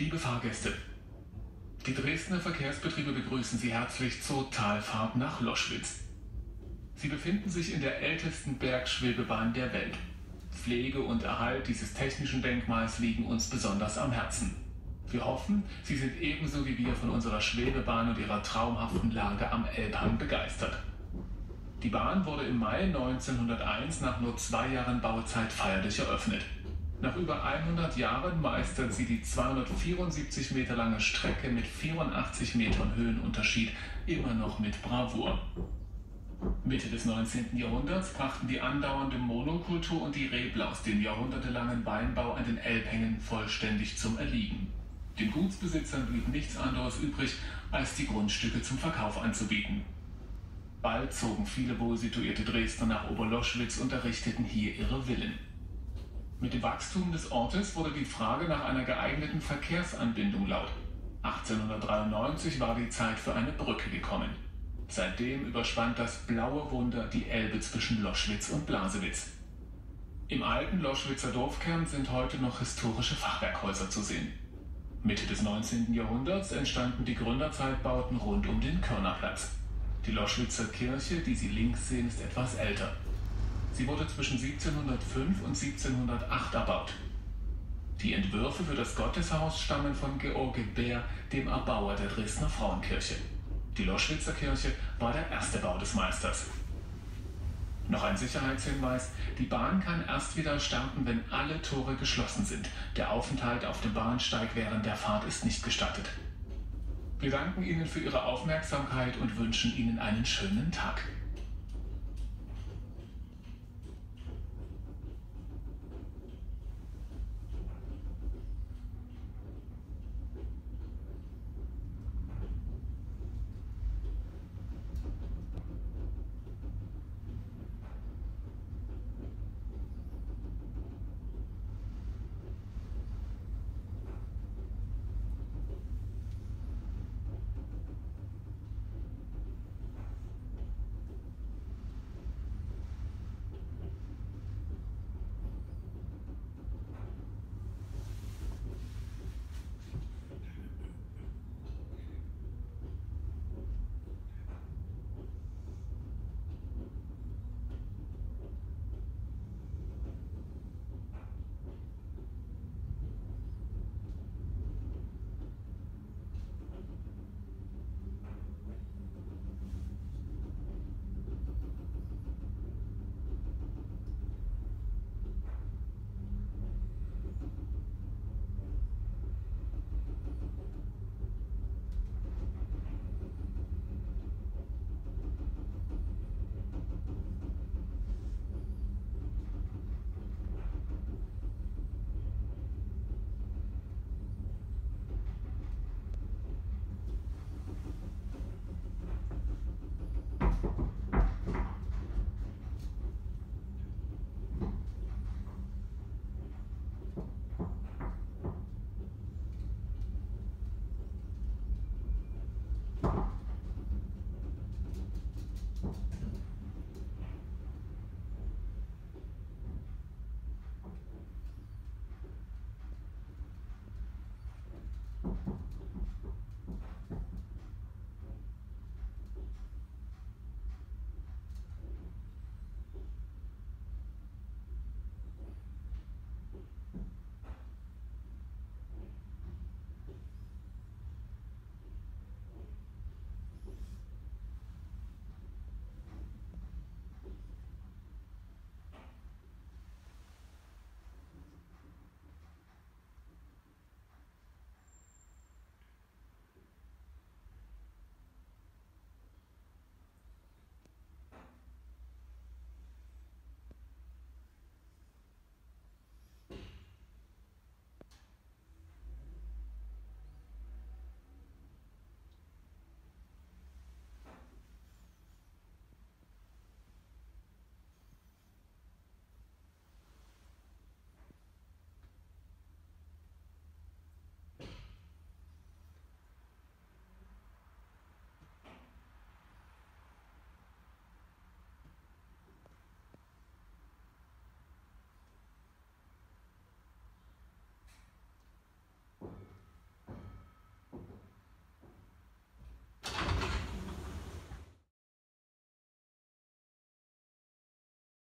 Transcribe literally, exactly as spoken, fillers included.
Liebe Fahrgäste, die Dresdner Verkehrsbetriebe begrüßen Sie herzlich zur Talfahrt nach Loschwitz. Sie befinden sich in der ältesten Bergschwebebahn der Welt. Pflege und Erhalt dieses technischen Denkmals liegen uns besonders am Herzen. Wir hoffen, Sie sind ebenso wie wir von unserer Schwebebahn und ihrer traumhaften Lage am Elbhang begeistert. Die Bahn wurde im Mai neunzehnhunderteins nach nur zwei Jahren Bauzeit feierlich eröffnet. Nach über hundert Jahren meistert sie die zweihundertvierundsiebzig Meter lange Strecke mit vierundachtzig Metern Höhenunterschied immer noch mit Bravour. Mitte des neunzehnten Jahrhunderts brachten die andauernde Monokultur und die Reblaus den jahrhundertelangen Weinbau an den Elbhängen vollständig zum Erliegen. Den Gutsbesitzern blieb nichts anderes übrig, als die Grundstücke zum Verkauf anzubieten. Bald zogen viele wohlsituierte Dresdner nach Oberloschwitz und errichteten hier ihre Villen. Mit dem Wachstum des Ortes wurde die Frage nach einer geeigneten Verkehrsanbindung laut. achtzehnhundertdreiundneunzig war die Zeit für eine Brücke gekommen. Seitdem überspannt das blaue Wunder die Elbe zwischen Loschwitz und Blasewitz. Im alten Loschwitzer Dorfkern sind heute noch historische Fachwerkhäuser zu sehen. Mitte des neunzehnten Jahrhunderts entstanden die Gründerzeitbauten rund um den Körnerplatz. Die Loschwitzer Kirche, die Sie links sehen, ist etwas älter. Sie wurde zwischen siebzehnhundertfünf und siebzehnhundertacht erbaut. Die Entwürfe für das Gotteshaus stammen von George Bär, dem Erbauer der Dresdner Frauenkirche. Die Loschwitzer Kirche war der erste Bau des Meisters. Noch ein Sicherheitshinweis: Die Bahn kann erst wieder starten, wenn alle Tore geschlossen sind. Der Aufenthalt auf dem Bahnsteig während der Fahrt ist nicht gestattet. Wir danken Ihnen für Ihre Aufmerksamkeit und wünschen Ihnen einen schönen Tag.